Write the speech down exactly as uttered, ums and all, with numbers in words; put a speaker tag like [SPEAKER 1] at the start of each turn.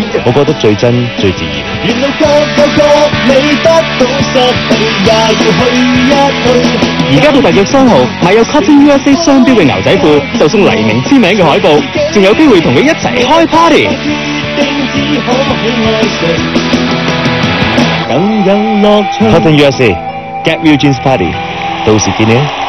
[SPEAKER 1] 我覺得最真最自然。
[SPEAKER 2] 原來各有各你得到失去，也要去一去。
[SPEAKER 3] 而家到特約商號買有 Cotton U S A 商標嘅牛仔褲，就送黎明簽名嘅海報，仲有機會同佢一齊開 party。
[SPEAKER 2] 更有樂趣。
[SPEAKER 1] Cotton U S A Get Real Jeans Party，到時見你。